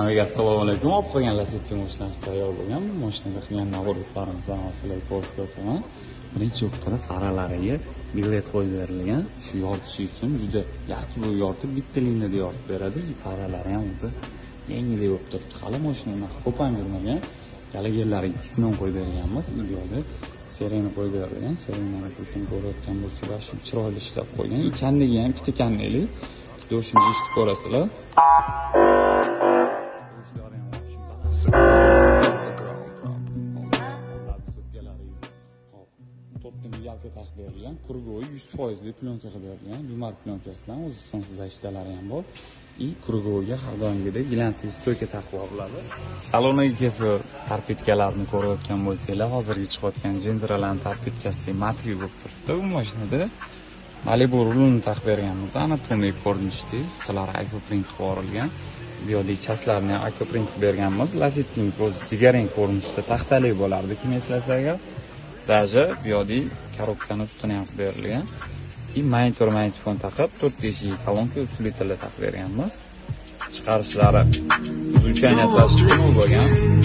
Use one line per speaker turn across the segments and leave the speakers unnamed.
Mashinaga assalomu alaykum. Olib qo'ygan Lacetti mashinamiz tayyor bo'lgan. Mashinaga qilgan navbatlarimizni sizlarga ko'rsataman. Birinchi o'qtada faralariga bilet qo'yib berilgan. Shu yoritish uchun juda yarki bu yoritib bitta liniyada yoritib beradi. Faralari ham o'zi yangidek bo'lib turibdi. Hali mashina unaqa ko'payib yurmagan. Yalaganlari ikkisini ham qo'yib berganmiz. Videoda seriyani qo'yib berilgan. Seriyani ko'rayotgan bo'lsangiz, shu chiroyli ishlab qo'ygan. Ikkanligi ham ikkita kandeli. Do'shini eshitib ko'rasizlar. Yalka taqib berilgan, krugoy 100% plyonka qilib berilgan, bimar plyonkasidan o'zbekistonsiz ishtalari ham bor. Krugoyga har doimgidek gilansli stoyka taqib yuboriladi. Saloniga kelsa, tarpitkalarni ko'rayotgan bo'lsanglar, hozirgi chiqayotgan Gendraland tarpitkasi matli bo'lib turibdi. Bu mashinada Malibu rulini taqib berganmiz. Anatomik ko'rinishda ustalari akoprint qilib yuborilgan. Bu yerda chaslarni ham akoprint qilib berganmiz. Lacetti'ning o'zi jigarrang ko'rinishda taxtali bo'lardi, kim eslasa agar. Даже bu yerda korobkani ustini ham qilib berilgan. Monitor mikrofon taqib, 4 teshik kolonka usulitali taqib berganmiz. Chiqarishlari звучание so'zsiz bo'lgan.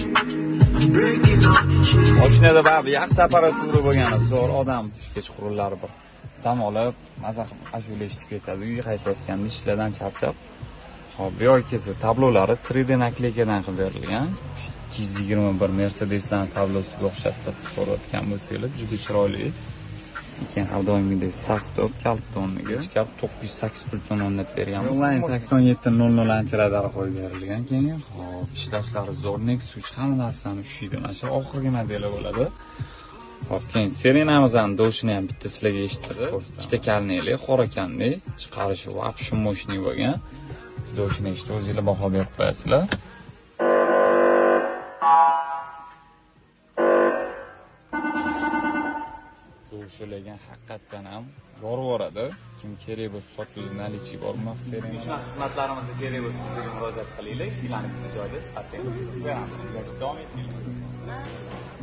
Mashinada baribir yaxshi apparatura bo'lgani, zo'r odam tushgach qurullari bir dam olib, maza qilib ashula eshitib ketadi. Uyga qaytayotganda ishlardan charchab. Hop, bu yo'l kelsa tablolari 3D nakleykadan qilib berilgan. 221 Mercedes'dan tablosiga o'xshab ko'rayotgan bo'lsanglar, juda chiroyli. Keyin har doimgidek start-stop kaltoniga chiqib 908 pulton o'rnatib berganmiz. Onlayn 8700 antiradar qo'yib berilgan. Keyin hop, ishlashlari zo'r, Nexus hamma narsani ushlaydi. Mana shu oxirgi modeli bo'ladi. Hop, keyin serenamiz ham do'shini ham bitta sizlarga eshittirdi. Ikkita karneli, qora kanli, chiqarishi vapshum moshni bo'lgan. Do'shini eshitib o'zingizlar baho berib qo'yasizlar. Do'shulagan haqiqatdan ham borib-boradi. Kim kerak bo'lsa sotuvda nalichi bor maqsadida. Xizmatlarimizga kerak bo'lsa bizga murojaat qilinglar. Ishlarni bitta joyda sifatli qilib beramiz. Davom eting.